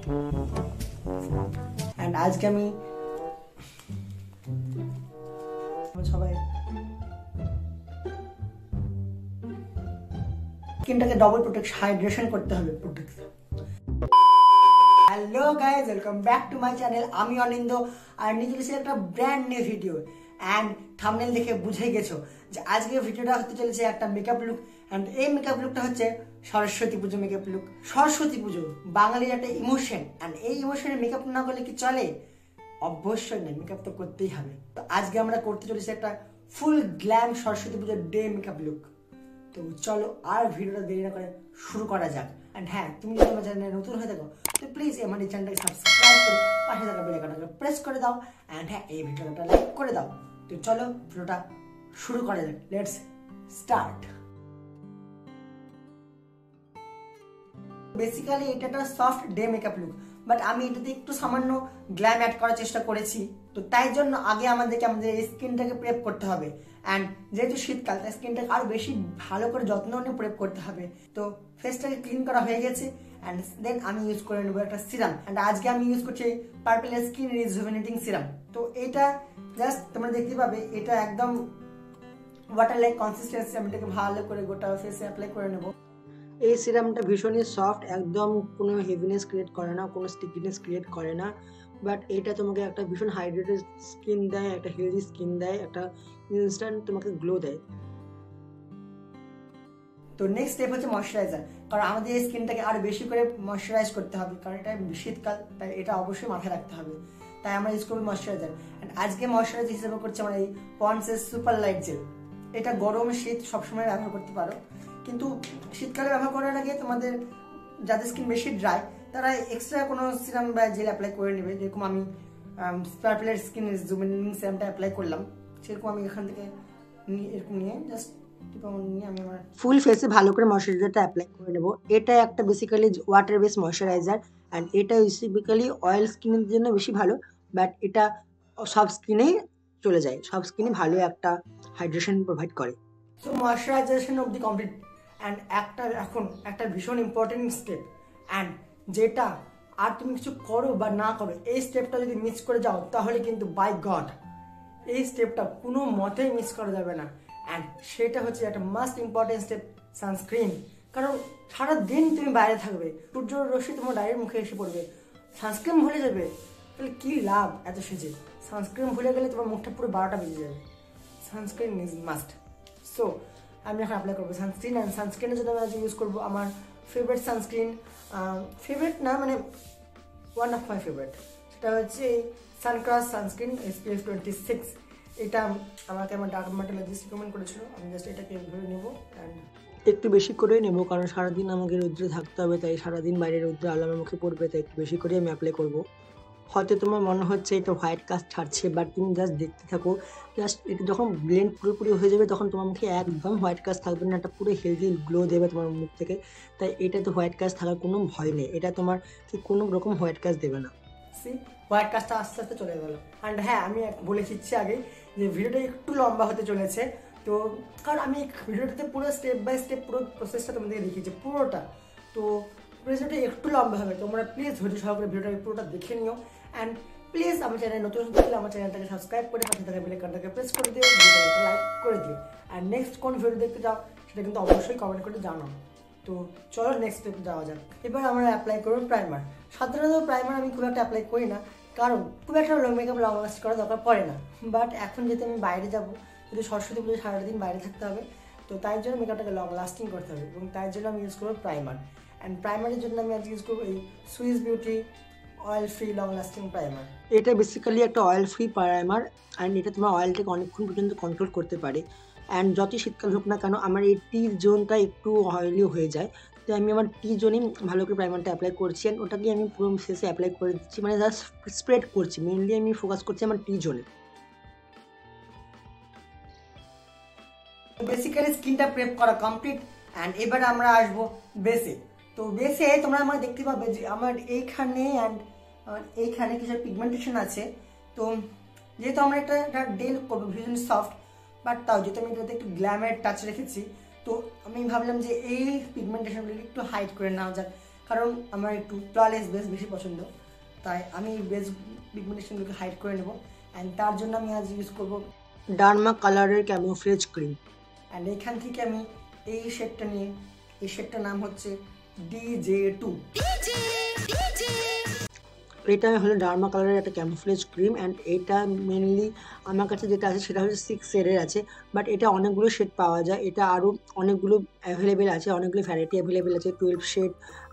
And আজকে আমি সবাই স্কিনটাকে ডবল হাইড্রেশন করতে হবে। Hello guys, welcome back to my channel. আমি অনিন্দ আর নিয়ে চলেছি একটা brand new video. And thumbnail দেখে বুঝে গেছো যে আজকের ভিডিওটা হতে চলেছে একটা মেকআপ লুক। অ্যান্ড এই মেকআপ লুকটা হচ্ছে সরস্বতী পুজো মেকআপ লুক। সরস্বতী পুজো বাঙালির একটা ইমোশন, অ্যান্ড এই ইমোশনে মেকআপ না করলে কি চলে? অবশ্যই না, মেকআপ তো করতেই হবে। তো আজকে আমরা করতে চলেছি একটা ফুল গ্ল্যাম সরস্বতী পুজোর ডে মেকআপ লুক। তো চলো আর ভিডিওটা দেরি না করে শুরু করা যাক। অ্যান্ড হ্যাঁ, তুমি যদি আমার চ্যানেলে নতুন হয়ে থাকো তো প্লিজ আমার এই চ্যানেলটাকে সাবস্ক্রাইব করে পাশে থাকা বেল আইকনটাকে প্রেস করে দাও। অ্যান্ড হ্যাঁ, এই ভিডিওটা লাইক করে দাও। তো চলো ভিডিওটা শুরু করা যাক। Let's start. বেসিক্যালি এটা একটা soft day makeup look, but আমি এটাতে একটু সামান্য গ্ল্যাম অ্যাড করার চেষ্টা করেছি। তো তাই জন্য আগে আমাদের এই স্কিনটাকে প্রেপ করতে হবে। অ্যান্ড যেহেতু শীতকাল, তাই স্কিনটাকে আরো বেশি ভালো করে যত্ন নিয়ে প্রেপ করতে হবে। তো ফেসটাকে ক্লিন করা হয়ে গেছে। অ্যান্ড দেন আমি ইউজ করে নেবো একটা সিরাম। অ্যান্ড আজকে আমি ইউজ করছি পার্পল স্কিন রিজুভেনেটিং সিরাম। তো এটা জাস্ট তোমরা দেখতে পাবে, এটা একদম ওয়াটার লাইক কনসিস্টেন্সি। আমি এটাকে ভালো করে গোটা ফেসে অ্যাপ্লাই করে নেবো। এই সিরামটা ভীষণই সফট, একদম কোনো হেভিনেস ক্রিয়েট করে না, কোনো স্টিকিনেস ক্রিয়েট করে না। বাট এটা তোমাকে একটা ভীষণ হাইড্রেটেড স্কিন দেয়, একটা হেলদি স্কিন দেয়, একটা ইনস্ট্যান্ট তোমাকে গ্লো দেয়। তো নেক্সট স্টেপ হচ্ছে ময়শ্চারাইজার। কারণ আমাদের এই স্কিনটাকে আরো বেশি করে ময়শ্চারাইজ করতে হবে, কারণ এটা শীতকাল, তাই এটা অবশ্যই মাথায় রাখতে হবে। তাই আমরা ইউজ করবো ময়শ্চারাইজার। অ্যান্ড আজকে ময়শ্চারাইজার হিসেবে করছি আমরা এই পন্ডসের সুপার লাইট জেল। এটা গরম শীত সবসময় ব্যবহার করতে পারো, কিন্তু শীতকালে ব্যবহার করার আগে তোমাদের যাদের স্কিন বেশি ড্রাই তারা এক্সট্রা কোনো সিরাম বা জেল অ্যাপ্লাই করে নেবে। যেরকম আমি পার্পলের স্কিন রিজুভেনেটিং সিরামটা অ্যাপ্লাই করলাম, সেরকম আমি এখান থেকে এরকম নিয়ে জাস্ট আমি আমার ফুল ফেসে ভালো করে ময়শ্চারাইজারটা অ্যাপ্লাই করে নেবো। এটা একটা basically water base moisturiser. And এটা বেসিক্যালি অয়েল স্কিনের জন্য বেশি ভালো, বাট এটা সব স্কিনেই চলে যায়, সব স্কিনে ভালো একটা হাইড্রেশন প্রোভাইড করে। So moisturisation of the complete. And এখন একটা ভীষণ ইম্পর্টেন্ট স্টেপ, অ্যান্ড যেটা আর তুমি কিছু করো বা না করো, এই স্টেপটা যদি মিস করে যাও তাহলে কিন্তু বাই গড এই স্টেপটা কোনো মতেই মিস করা যাবে না। অ্যান্ড সেটা হচ্ছে একটা মাস্ট ইম্পর্টেন্ট স্টেপ, সানস্ক্রিন। কারণ সারাদিন তুমি বাইরে থাকবে, সূর্যের রশ্মি তোমার ডাইরেক্ট মুখে এসে পড়বে, সানস্ক্রিন ভুলে যাবে, তাহলে কি লাভ এত সেজে? সানস্ক্রিন ভুলে গেলে তোমার মুখটা পুরো 12টা বেজে যাবে। Sunscreen is must. সো আমি এখন অ্যাপ্লাই করবো সানস্ক্রিন। অ্যান্ড সানস্ক্রিনের জন্য আমি আজ ইউজ করবো আমার ফেভারিট সানস্ক্রিন, ফেভারিট না মানে ওয়ান অফ মাই ফেভারিট, সেটা হচ্ছে এই সানক্রাস সানস্ক্রিন SPF 26। এটা আমাকে আমার ডার্মাটোলজিস্ট রিকমেন্ড করেছিল। আমি জাস্ট এটাকে ভেবে নেবো, অ্যান্ড একটু বেশি করে নেবো, কারণ সারাদিন আমাকে রৌদ্রে থাকতে হবে, তাই সারাদিন বাইরে রৌদ্রে আলো আমার মুখে পড়বে, তাই একটু বেশি করে আমি অ্যাপ্লাই করবো। হয়তো তোমার মনে হচ্ছে এটা হোয়াইট কাস্ট ছাড়ছে, বাট তুমি জাস্ট দেখতে থাকো। জাস্ট এটা যখন ব্লেন্ড পুরোপুরি হয়ে যাবে তখন তোমার মুখে একদম হোয়াইট কাস্ট থাকবে না, একটা পুরো হেলদি গ্লো দেবে তোমার মুখ থেকে। তাই এটাতে হোয়াইট কাস্ট থাকার কোনো ভয় নেই, এটা তোমার কোনো রকম হোয়াইট কাস্ট দেবে না। হোয়াইট কাস্টটা আস্তে আস্তে চলে গেল। অ্যান্ড হ্যাঁ, আমি বলে দিচ্ছি আগে যে ভিডিওটা একটু লম্বা হতে চলেছে। তো কারণ আমি ভিডিওটাতে পুরো স্টেপ বাই স্টেপ পুরো প্রসেসটা তোমাদেরকে দেখিয়েছি পুরোটা। তো ভিডিওটা একটু লম্বা হবে, তোমরা প্লিজ ধৈর্য সহকারে ভিডিওটা পুরোটা দেখে নিও। অ্যান্ড প্লিজ আমার চ্যানেল নতুন হলে আমার চ্যানেলটাকে সাবস্ক্রাইব করে পাশে থাকা বেল আইকনটাকে প্রেস করে দিও, ভিডিওটা লাইক করে দিও। অ্যান্ড নেক্সট কোন ভিডিও দেখতে চাও সেটা কিন্তু অবশ্যই কমেন্ট করে জানাও। তো চলো নেক্সট স্টেপ যাওয়া যাক। এবার আমরা অ্যাপ্লাই করবো প্রাইমার। সাধারণত প্রাইমার আমি খুব একটা অ্যাপ্লাই করি না, কারণ খুব একটা মেকআপ লং লাস্ট করা দরকার পড়ে না। বাট এখন যেহেতু আমি বাইরে যাবো, যদি সরস্বতী পুজো সারাদিন বাইরে থাকতে হবে, তো তাই জন্য মেকআপটাকে লং লাস্টিং করতে হবে, এবং তাই জন্য আমি ইউজ করবো প্রাইমার। অ্যান্ড প্রাইমারের জন্য আমি আজ ইউজ করবো এই Swiss beauty oil free long lasting primer. এটা বেসিক্যালি একটা অয়েল ফ্রি প্রাইমার, অ্যান্ড এটা তোমার অয়েলটাকে অনেকক্ষণ পর্যন্ত কন্ট্রোল করতে পারে। অ্যান্ড যতই শীতকাল হোক না কেন, আমার এই টি জোনটা একটু অয়েলি হয়ে যায়, তো আমি আমার টি জোনেই ভালো করে প্রাইমারটা অ্যাপ্লাই করছি। অ্যান্ড ওটাকে আমি পুরো শেষে অ্যাপ্লাই করে দিচ্ছি, মানে জাস্ট স্প্রেড করছি, মেনলি আমি ফোকাস করছি আমার টি জোনে। বেসিক্যালি স্কিনটা প্রেপ করা কমপ্লিট। অ্যান্ড এবার আমরা আসবো বেসে। তো বেসে তোমরা আমার দেখতে পাবে যে আমার এইখানে অ্যান্ড এইখানে কিছু পিগমেন্টেশন আছে। তো যেহেতু আমরা একটা ডেল করবো ভীষণ সফট, বাট তাও যেহেতু আমি এটাতে একটু গ্ল্যামের টাচ রেখেছি, তো আমি ভাবলাম যে এই পিগমেন্টেশনগুলো একটু হাইড করে নেওয়া যাক। কারণ আমার একটু ফ্ললেস বেস বেশি পছন্দ, তাই আমি বেস পিগমেন্টেশনগুলোকে হাইড করে নেব। অ্যান্ড তার জন্য আমি আজ ইউজ করব ডার্মা কালারের ক্যামোফ্লেজ ক্রিম। অ্যান্ড এখান থেকে আমি এই শেডটা নিয়ে, এই শেডটার নাম হচ্ছে DJ2। এটা হলো ডার্মা কালারের একটা ক্যামোফ্লেজ ক্রিম। অ্যান্ড এটা মেনলি আমার কাছে যেটা আছে সেটা হচ্ছে 6 শেডের আছে, বাট এটা অনেকগুলো শেড পাওয়া যায়। এটা আরও অনেকগুলো অ্যাভেলেবেল আছে, অনেকগুলো ভ্যারাইটি অ্যাভেলেবেল আছে। 12 শেড,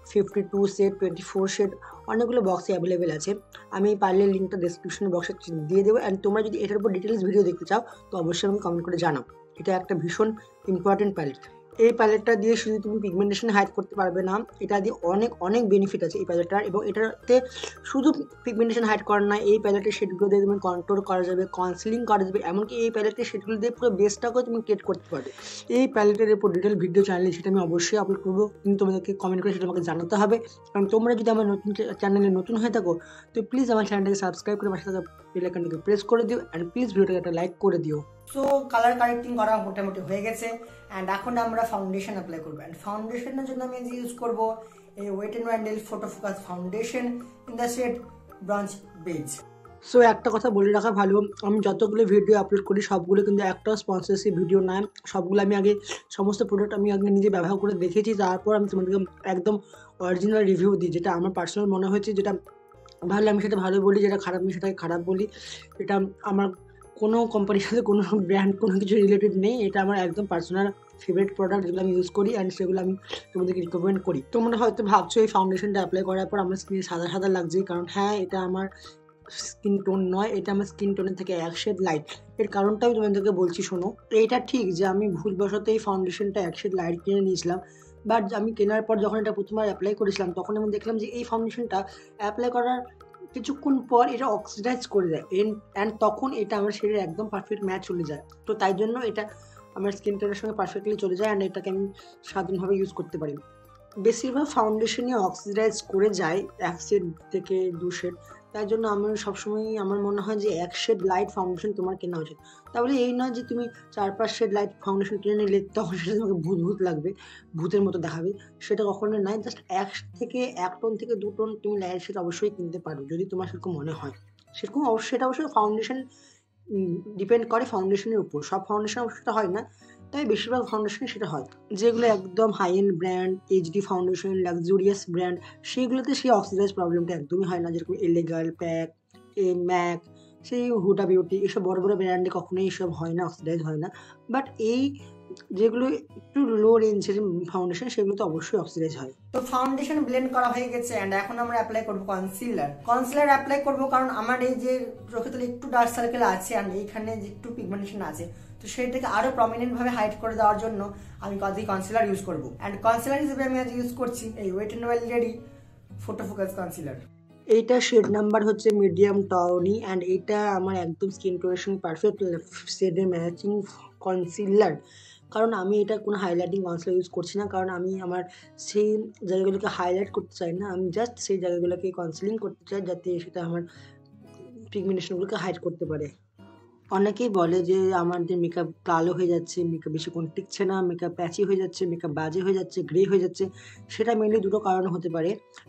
52 শেড, 24 শেড, অনেকগুলো বক্সে অ্যাভেলেবেল আছে। আমি পারলে লিঙ্কটা ডেসক্রিপশন বক্সে দিয়ে দেবো। অ্যান্ড তোমরা যদি এটার উপর ডিটেলস ভিডিও দেখতে চাও তো অবশ্যই আমাকে কমেন্ট করে জানাও। এটা একটা ভীষণ ইম্পর্টেন্ট প্যালেট। এই প্যালেটটা দিয়ে শুধু তুমি পিগমেন্টেশন হাইড করতে পারবে না, এটা দিয়ে অনেক অনেক বেনিফিট আছে এই প্যালেটটার। এবং এটাতে শুধু পিগমেন্টেশন হাইড করার না, এই প্যালেটের শেডগুলো দিয়ে তুমি কন্ট্রোল করা যাবে, কনসিলিং করা যাবে, এমনকি এই প্যালেটের শেডগুলো দিয়ে পুরো বেসটাকেও তুমি ক্রিয়েট করতে পারবে। এই প্যালেটের উপর ডিটেল ভিডিও চ্যানেলে সেটা আমি অবশ্যই আপলোড করবো, কিন্তু তোমাদেরকে কমেন্ট করে সেটা আমাকে জানাতে হবে। কারণ তোমরা যদি আমার নতুন চ্যানেলে নতুন হয়ে থাকো তো প্লিজ আমার চ্যানেলটাকে সাবস্ক্রাইব করে পাশে থাকা বেল আইকনটাকে প্রেস করে দিও। অ্যান্ড প্লিজ ভিডিওটাকে একটা লাইক করে দিও। সো কালার কারেক্টিং করা মোটামুটি হয়ে গেছে। অ্যান্ড এখন আমরা ফাউন্ডেশন অ্যাপ্লাই করবো। অ্যান্ড ফাউন্ডেশনের জন্য আমি ইউজ করবো এই wet and wild photo focus foundation in the shade bronze beige. So একটা কথা বলে রাখা ভালো, আমি যতগুলো ভিডিও আপলোড করি সবগুলো কিন্তু একটা স্পন্সরশিপ ভিডিও নয়। সবগুলো আমি আগে সমস্ত প্রোডাক্ট আমি আগে নিজে ব্যবহার করে দেখেছি, তারপর আমি তোমাদেরকে একদম অরিজিনাল রিভিউ দিই। যেটা আমার পার্সোনাল মনে হয়েছে, যেটা ভালো আমি সেটা ভালো বলি, যেটা খারাপ আমি সেটাকে খারাপ বলি। এটা আমার কোনো কোম্পানির সাথে কোনো ব্র্যান্ড কোনো কিছু রিলেটেড নেই। এটা আমার একদম পার্সোনাল ফেভারিট প্রোডাক্ট যেগুলো আমি ইউজ করি, অ্যান্ড সেগুলো আমি তোমাদেরকে রিকমেন্ড করি। তোমরা হয়তো ভাবছো এই ফাউন্ডেশনটা অ্যাপ্লাই করার পর আমার স্কিনে সাদা সাদা লাগছে, কারণ হ্যাঁ এটা আমার স্কিন টোন নয়, এটা আমার স্কিন টোনের থেকে এক শেড লাইট। এর কারণটা আমি তোমাদেরকে বলছি শোনো। এটা ঠিক যে আমি ভুলবশত এই ফাউন্ডেশনটা এক শেড লাইট কিনে নিয়েছিলাম, বাট আমি কেনার পর যখন এটা প্রথমবার অ্যাপ্লাই করেছিলাম তখন আমি দেখলাম যে এই ফাউন্ডেশনটা অ্যাপ্লাই করার কিছুক্ষণ পর এটা অক্সিডাইজ করে দেয়, অ্যান্ড তখন এটা আমার শেডের একদম পারফেক্ট ম্যাচ চলে যায়। তো তাই জন্য এটা আমার স্কিন টোনের সঙ্গে পারফেক্টলি চলে যায়, অ্যান্ড এটাকে আমি স্বাধীনভাবে ইউজ করতে পারি। বেশিরভাগ ফাউন্ডেশনই অক্সিডাইজ করে যায় 1 শেড থেকে 2 শেড। তাই জন্য আমার সবসময় আমার মনে হয় যে 1 শেড লাইট ফাউন্ডেশন তোমার কেনা উচিত। তাহলে এই নয় যে তুমি 4-5 শেড লাইট ফাউন্ডেশন কিনে নিলে তখন সেটা তোমাকে ভূত ভূত লাগবে, ভূতের মতো দেখাবে, সেটা কখনো নয়। জাস্ট 1 টোন থেকে 2 টোন তুমি লাইট শেড অবশ্যই কিনতে পারো যদি তোমার সেরকম মনে হয়। সেরকম অবশ্যই সেটা অবশ্যই ফাউন্ডেশন ডিপেন্ড করে ফাউন্ডেশনের উপর। সব ফাউন্ডেশন অবশ্যই সেটা হয় না, তাই বেশিরভাগ ফাউন্ডেশনে সেটা হয়। যেগুলো একদম high end brand, HD foundation, luxurious brand, সেইগুলোতে সেই অক্সিডাইজ প্রবলেমটা একদমই হয় না। যেরকম এলেগাল, প্যাক, ম্যাক, সেই হুডা বিউটি, এসব বড় বড় ব্র্যান্ডে কখনোই এসব হয় না, অক্সিডাইজ হয় না। বাট এই যেগুলো একটু লো রেঞ্জের ফাউন্ডেশন সেগুলো তো অবশ্যই অক্সিডাইজ হয়। তো ফাউন্ডেশন ব্লেন্ড করা হয়ে গেছে, অ্যান্ড এখন আমরা অ্যাপ্লাই করবো কনসিলার অ্যাপ্লাই করবো, কারণ আমার এই যে চোখে তলে একটু ডার্ক সার্কেল আছে, অ্যান্ড এইখানে যে একটু পিগমেন্টেশন আছে, তো সেটাকে আরো প্রমিনেন্ট ভাবে হাইড করে দেওয়ার জন্য আমি কনসিলার ইউজ করবো। অ্যান্ড কনসিলার হিসেবে আমি আজ ইউজ করছি এই wet and wild photo focus concealer. এইটা শেড নাম্বার হচ্ছে মিডিয়াম টাউনি, অ্যান্ড এইটা আমার একদম স্কিন টোনের সঙ্গে পারফেক্ট শেডে ম্যাচিং কনসিলার। কারণ আমি এটা কোনো হাইলাইটিং কনসিলার ইউজ করছি না, কারণ আমি আমার সেই জায়গাগুলোকে হাইলাইট করতে চাই না, আমি জাস্ট সেই জায়গাগুলোকে কনসিলিং করতে চাই যাতে সেটা আমার পিগমেন্টেশনগুলোকে হাইড করতে পারে। অনেকেই বলে যে আমাদের মেকআপ কালো হয়ে যাচ্ছে, মেকআপ বেশিক্ষণ টিকছে না, মেকআপ প্যাচি হয়ে যাচ্ছে, মেকআপ বাজে হয়ে যাচ্ছে, গ্রে হয়ে যাচ্ছে। সেটা মেনলি দুটো কারণ হতে পারে।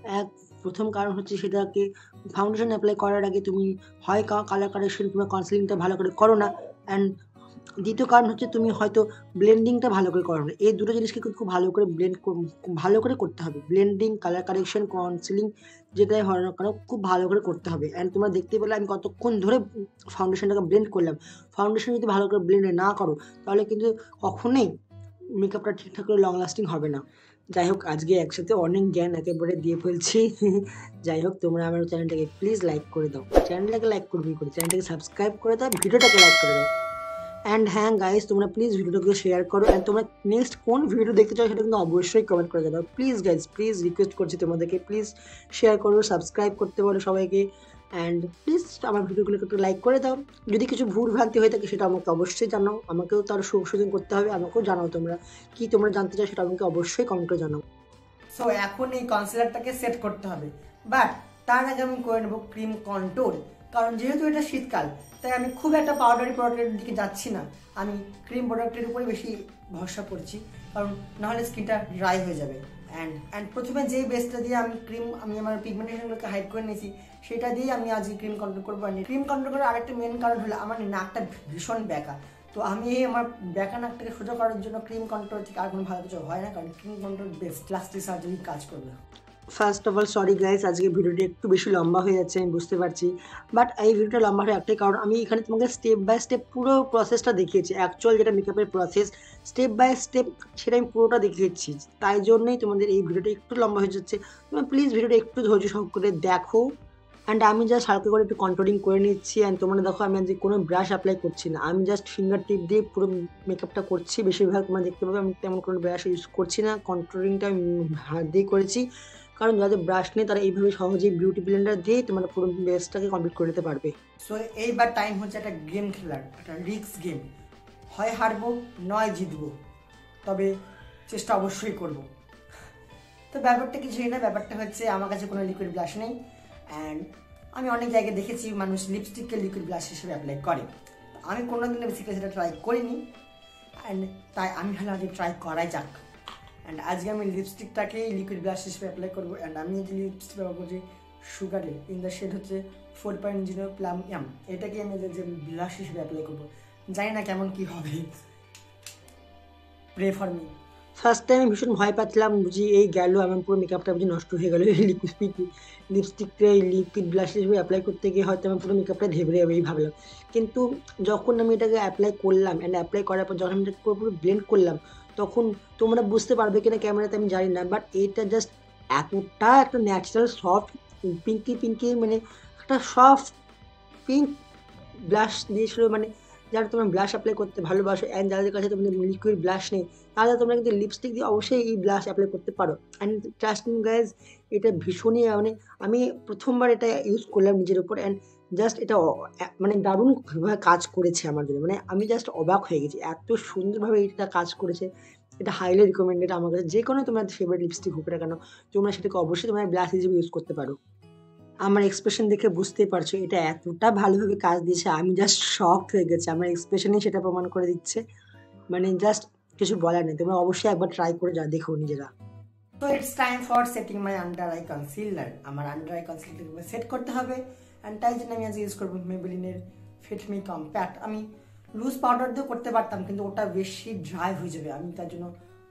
প্রথম কারণ হচ্ছে সেটাকে ফাউন্ডেশন অ্যাপ্লাই করার আগে তুমি হয় কালার কারেকশন কিংবা কনসিলিংটা ভালো করে করো না, অ্যান্ড দ্বিতীয় কারণ হচ্ছে তুমি হয়তো ব্লেন্ডিংটা ভালো করে করো না। এই দুটো জিনিসকে খুব ভালো করে ভালো করে করতে হবে। ব্লেন্ডিং, কালার কারেকশন, কনসিলিং যেটাই হয় না কেন খুব ভালো করে করতে হবে। অ্যান্ড তোমরা দেখতে পেলে আমি কতক্ষণ ধরে ফাউন্ডেশনটাকে ব্লেন্ড করলাম। ফাউন্ডেশন যদি ভালো করে ব্লেন্ড না করো তাহলে কিন্তু কখনোই মেকআপটা ঠিকঠাক করে লং লাস্টিং হবে না। যাই হোক, আজকে একসাথে অনেক জ্ঞান একেবারে দিয়ে ফেলছি। যাই হোক, তোমরা আমার চ্যানেলটাকে প্লিজ লাইক করে দাও, চ্যানেলটাকে লাইক করবি করে, চ্যানেলটাকে সাবস্ক্রাইব করে দাও, ভিডিওটাকে লাইক করে দাও। অ্যান্ড হ্যাঁ গাইস, তোমরা প্লিজ ভিডিওটাকে শেয়ার করো, অ্যান্ড তোমরা নেক্সট কোন ভিডিও দেখতে চাও সেটা কিন্তু অবশ্যই কমেন্ট করে জানাও। প্লিজ গাইস, প্লিজ রিকোয়েস্ট করছি তোমাদেরকে, প্লিজ শেয়ার করো, সাবস্ক্রাইব করতে বলো সবাইকে, অ্যান্ড প্লিজ আমার ভিডিওগুলোকে একটু লাইক করে দাও। যদি কিছু ভুল ভ্রান্তি হয়ে থাকে সেটা আমাকে অবশ্যই জানাও, আমাকেও তার সংশোধন করতে হবে, আমাকেও জানাও তোমরা কি তোমরা জানতে চাও সেটা আমাকে অবশ্যই কমেন্ট করে জানাও। সো এখন এই কনসিলারটাকে সেট করতে হবে, বাট তার আগে আমি করে নেবো ক্রিম কন্ট্রোল। কারণ যেহেতু এটা শীতকাল তাই আমি খুব একটা পাউডারি প্রোডাক্টের দিকে যাচ্ছি না, আমি ক্রিম প্রোডাক্টের উপরে বেশি ভরসা করছি, কারণ নাহলে স্কিনটা ড্রাই হয়ে যাবে। অ্যান্ড প্রথমে যে বেসটা দিয়ে আমি আমার পিগমেন্টেশনগুলোকে হাইড করে নিয়েছি সেটা দিয়ে আমি আজকে ক্রিম কন্ট্রোল করবো। ক্রিম কন্ট্রোল করার আরেকটা মেন কারণ হলো আমার নাকটা ভীষণ ব্যাকা, তো আমি আমার ব্যাকা নাকটাকে সোজা করার জন্য ক্রিম কন্ট্রোল থেকে আর কোনো ভালো কিছু হয় না, কারণ cream control best plastic surgery কাজ করবে। First of all sorry guys, আজকে ভিডিওটি একটু বেশি লম্বা হয়ে যাচ্ছে আমি বুঝতে পারছি, বাট এই ভিডিওটা লম্বা হয়ে একটাই কারণ আমি এখানে তোমাকে স্টেপ বাই স্টেপ পুরো প্রসেসটা দেখিয়েছি, অ্যাকচুয়াল যেটা মেকআপের প্রসেস স্টেপ বাই স্টেপ সেটা আমি পুরোটা দেখিয়েছি, তাই জন্যই তোমাদের এই ভিডিওটা একটু লম্বা হয়ে যাচ্ছে। তোমরা প্লিজ ভিডিওটা একটু ধৈর্য সহকারে দেখো। অ্যান্ড আমি জাস্ট হালকা করে একটু কন্ট্রোলিং করে নিচ্ছি। অ্যান্ড তোমরা দেখো আমি আজকে কোনো ব্রাশ অ্যাপ্লাই করছি না, আমি জাস্ট ফিঙ্গার টিপ দিয়ে পুরো মেকআপটা করছি। বেশিরভাগ তোমরা দেখতে পাবে আমি তেমন কোনো ব্রাশ ইউজ করছি না, কন্ট্রোলিংটা আমি হাত দিয়ে করেছি, কারণ যাদের ব্রাশ নেই তারা এইভাবে সহজেই বিউটি ব্লেন্ডার দিয়ে তোমরা পুরো বেসটাকে কমপ্লিট করে নিতে পারবে। সো এইবার টাইম হচ্ছে একটা গেম খেলার, একটা রিস্ক গেম, হয় হারবো নয় জিতবো, তবে চেষ্টা অবশ্যই করব। তো ব্যাপারটা কিছুই না, ব্যাপারটা হচ্ছে আমার কাছে কোনো লিকুইড ব্লাশ নেই, অ্যান্ড আমি অনেক জায়গায় দেখেছি মানুষ লিপস্টিককে লিকুইড ব্লাশ হিসেবে অ্যাপ্লাই করে, আমি কোনোদিনও বেসিক্যালি সেটা ট্রাই করিনি, অ্যান্ড তাই আমি ভাবলাম আজকে ট্রাই করাই যাক। অ্যান্ড আজকে আমি লিপস্টিকটাকে লিকুইড ব্লাশ হিসেবে অ্যাপ্লাই করবো। অ্যান্ড আমি যে লিপস্টিক ব্যবহার করছি সুগারে ইন দ্য শেড হচ্ছে 4.0 প্লাম এম, এটাকে আমি যে ব্লাশ হিসেবে অ্যাপ্লাই করবো, জানি না কেমন কি হবে, pray for me. First time ভীষণ ভয় পাচ্ছিলাম, বুঝি এই গেল আমার পুরো মেকআপটা বুঝি নষ্ট হয়ে গেল, এই লিপস্টিকটা এই লিকুইড ব্লাশ হিসেবে অ্যাপ্লাই করতে গিয়ে হয়তো আমার পুরো মেকআপটা ঢেবড়ে যাবে এই ভাবলাম, কিন্তু যখন আমি এটাকে অ্যাপ্লাই করলাম অ্যান্ড অ্যাপ্লাই করার পর যখন আমি এটা পুরোপুরি ব্লেন্ড করলাম তখন তোমরা বুঝতে পারবে কিনা ক্যামেরাতে আমি জানি না, বাট এটা জাস্ট এতটা একটা ন্যাচারাল সফট পিঙ্কি মানে একটা সফট পিঙ্ক ব্লাশ দিয়েছিল, মানে যারা তোমরা ব্লাশ অ্যাপ্লাই করতে ভালোবাসো অ্যান্ড যাদের কাছে তোমাদের লিকুইড ব্লাশ নেই তাহলে তোমরা কিন্তু লিপস্টিক দিয়ে অবশ্যই এই ব্লাশ অ্যাপ্লাই করতে পারো। অ্যান্ড ট্রাস্ট মি গাইজ, এটা ভীষণই মানে আমি প্রথমবার এটা ইউজ করলাম নিজের উপর, অ্যান্ড জাস্ট এটা মানে দারুণভাবে কাজ করেছে আমার জন্য, মানে আমি জাস্ট অবাক হয়ে গেছি এত সুন্দরভাবে এটা কাজ করেছে। এটা হাইলি রিকমেন্ডেড আমার কাছে, যে কোনো তোমার ফেভারিট লিপস্টিক হোক না কেন তোমরা সেটাকে অবশ্যই তোমরা ব্লাশ হিসেবে ইউজ করতে পারো। আমার এক্সপ্রেশন দেখে বুঝতেই পারছো এটা এতটা ভালোভাবে কাজ দিয়েছে, আমি জাস্ট শক হয়ে গেছি, আমার এক্সপ্রেশনই সেটা প্রমাণ করে দিচ্ছে, মানে জাস্ট কিছু বলার নেই, তোমরা অবশ্যই একবার ট্রাই করে দেখো নিজেরা। তো it's time for setting my under eye concealer, আমার আন্ডার আই কনসিলারকে সেট করতে হবে, অ্যান্ড তাই জন্য আমি আজ ইউজ করবো মেবেলিনের ফিট মি কম্প্যাক্ট। আমি লুজ পাউডার দিয়েও করতে পারতাম কিন্তু ওটা বেশি ড্রাই হয়ে যাবে, আমি তার জন্য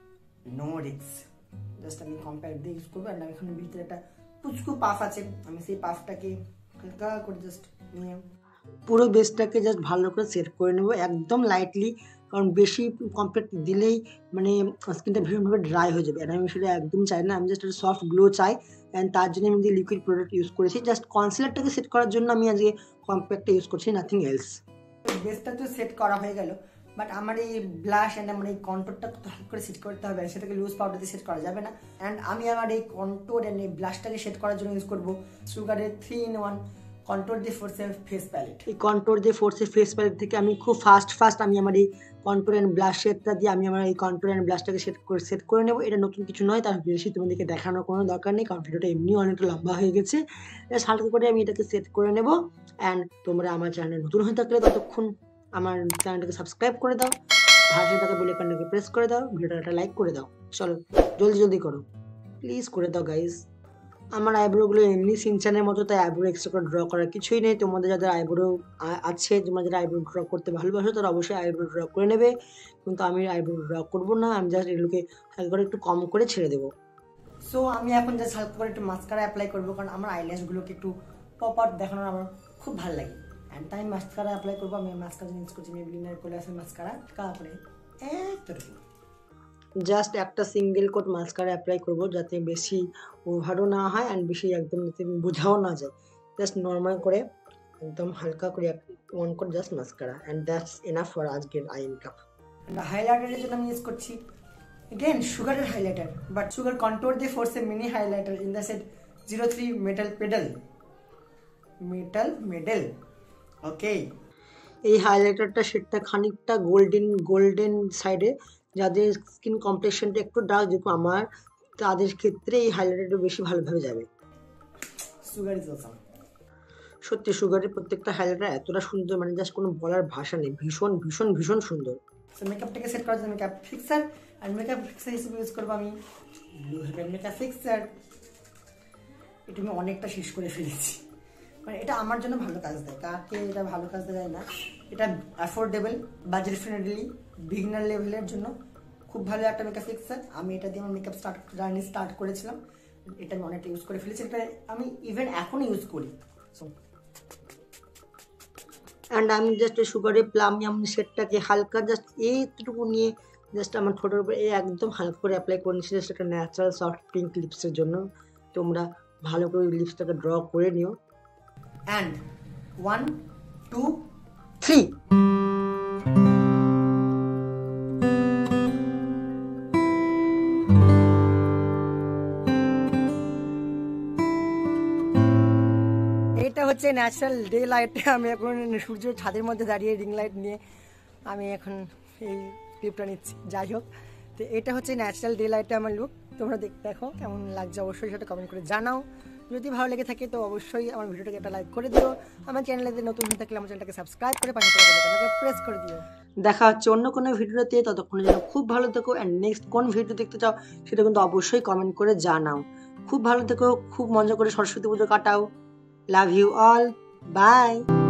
নো রিস্ক, জাস্ট আমি কম্প্যাক্ট দিয়ে ইউজ করবো। অ্যান্ড আমি এখানে ভিতরে একটা পুচকু পাফ আছে, আমি সেই পাফটাকে হালকা করে জাস্ট নিয়ে পুরো বেসটাকে জাস্ট ভালো করে সেট করে নেবো একদম লাইটলি, কারণ বেশি কম্প্যাক্ট দিলেই মানে স্কিনটা ভীষণভাবে ড্রাই হয়ে যাবে, আমি সেটা একদম চাই না, আমি জাস্ট একটা সফট গ্লো চাই, অ্যান্ড তার জন্য আমি লিকুইড প্রোডাক্ট ইউজ করেছি, জাস্ট কনসিলারটাকে সেট করার জন্য আমি আজকে কম্প্যাক্টটা ইউজ করছি, নাথিং এলস। বেসটা তো সেট করা হয়ে গেল, বাট আমার এই ব্লাশ অ্যান্ড আমার এই কন্ট্রোরটা তো ভালো করে সেট করতে হবে, সেটাকে লুজ পাউডার দিয়ে সেট করা যাবে না। অ্যান্ড আমি আমার এই কন্ট্রোর অ্যান্ড এই ব্লাশটাকে সেট করার জন্য ইউজ করবো সুগারের 3-in-1 কন্ট্রোর দিয়ে ফোর্সের ফেস প্যালেট। এই কন্ট্রোর দিয়ে ফোর্সের ফেস প্যালেট থেকে আমি খুব ফাস্ট আমি আমার এই কন্ট্রোর অ্যান্ড ব্লাশ শেডটা দিয়ে আমি আমার এই কন্ট্রোর অ্যান্ড ব্লাশটাকে সেট করে নেবো। এটা নতুন কিছু নয়, তার বেশি তোমাদেরকে দেখানোর কোনো দরকার নেই, কারণ ভিডিওটা এমনি অনেকটা লম্বা হয়ে গেছে, হালকা করে আমি এটাকে সেট করে নেবো। অ্যান্ড তোমরা আমার চ্যানেলে নতুন হয়ে থাকলে ততক্ষণ আমার চ্যানেলটাকে সাবস্ক্রাইব করে দাও, ভাষাটাকে বেল আইকনটাকে প্রেস করে দাও, ভিডিওটা একটা লাইক করে দাও, চলো জলদি করো প্লিজ করে দাও গাইজ। আমার আইব্রোগুলো এমনি সিনচানের মতো, তাই আইব্রো এক্সট্রা করে ড্র করার কিছুই নেই, তোমাদের যাদের আইব্রো আছে তোমরা যারা আইব্রো ড্র করতে ভালোবাসো তারা অবশ্যই আইব্রো ড্র করে নেবে, কিন্তু আমি আইব্রো ড্র করবো না, আমি জাস্ট এগুলোকে হালকা করে একটু কম করে ছেড়ে দেবো। সো আমি এখন জাস্ট হালকা করে একটু মাস্কারা অ্যাপ্লাই করবো, কারণ আমার আইল্যাশগুলোকে একটু পপ আউট দেখানোর আমার খুব ভালো লাগে, অ্যান্ড তাই মাস্কারা অ্যাপ্লাই করবো। আমি মাস্কারা ইউজ করছি মেবলিনের কোলাসের মাস্কারা, তারপরে এতটুকু জাস্ট একটা সিঙ্গেল কোট মাস্কারা অ্যাপ্লাই করবো, যাতে বেশি ওভারও না হয় অ্যান্ড বেশি একদম যাতে বোঝাও না যায়, জাস্ট নর্মাল করে একদম হালকা করে one coat just mascara, and that's enough for আজকের আই মেকআপ। হাইলাইটারের জন্য আমি ইউজ করছি again sugar highlighter, but sugar contour the force a mini highlighter in the set 03 metal medal. Okay, এই হাইলাইটারটা শেডটা খানিকটা গোল্ডেন সাইডে, যাদের স্কিন কমপ্লেক্সনটা একটু ডার্ক যেহেতু আমার, তাদের ক্ষেত্রে এই হাইলাইটারটা বেশি ভালোভাবে যাবে। সুগার ইজ অসাম, সত্যি সুগারের প্রত্যেকটা হাইলাইটার এতটা সুন্দর, মানে জাস্ট কোনো বলার ভাষা নেই, ভীষণ সুন্দর। সো মেকআপটাকে সেট করার জন্য মেকআপ ফিক্সার, আর মেকআপ ফিক্সার হিসেবে ইউজ করবো আমি ব্লু হেভেন মেকআপ ফিক্সার। এটা আমি অনেকটা শেষ করে ফেলেছি, মানে এটা আমার জন্য ভালো কাজ দেয়, কাকে এটা ভালো কাজ দেয় না। এটা অ্যাফোর্ডেবল, বাজেট ফ্রেন্ডলি, বিগিনার লেভেলের জন্য খুব ভালো একটা মেকআপ ফিক্সার। আমি এটা দিয়ে আমার মেকআপ জার্নি স্টার্ট করেছিলাম। এটা আমি অনেকটা ইউজ করে ফেলেছি, এটা আমি ইভেন এখনও ইউজ করি। সো অ্যান্ড আমি জাস্ট সুগারে প্লামিয়াম শেডটাকে হালকা জাস্ট এইটুকু নিয়ে জাস্ট আমার ঠোঁটের উপরে একদম হালকা করে অ্যাপ্লাই করে নিচ্ছি, জাস্ট একটা ন্যাচারাল সফট পিঙ্ক লিপসের জন্য। তোমরা ভালো করে লিপসটাকে ড্র করে নিও। অ্যান্ড 1 2 3 এটা হচ্ছে ন্যাচারাল ডে লাইটে। আমি এখন সূর্যের ছাদের মধ্যে দাঁড়িয়ে রিং লাইট নিয়ে আমি এখন এই ক্লিপটা নিচ্ছি। যাই হোক, তো এটা হচ্ছে ন্যাচারাল ডে লাইটে আমার লুক। তোমরা দেখো কেমন লাগছে, অবশ্যই সেটা কমেন্ট করে জানাও। যদি ভালো লেগে থাকে তো অবশ্যই আমার ভিডিওটাকে একটা লাইক করে দিও। আমার চ্যানেলে নতুন হয়ে থাকলে আমার চ্যানেলটাকে সাবস্ক্রাইব করে পাশে থাকা প্রেস করে দিও। দেখা হচ্ছে অন্য কোনো ভিডিওতে, ততক্ষণের জন্য খুব ভালো থেকো। অ্যান্ড নেক্সট কোন ভিডিও দেখতে চাও সেটা কিন্তু অবশ্যই কমেন্ট করে জানাও। খুব ভালো থেকো, খুব মজা করে সরস্বতী পুজো কাটাও। Love you all, by.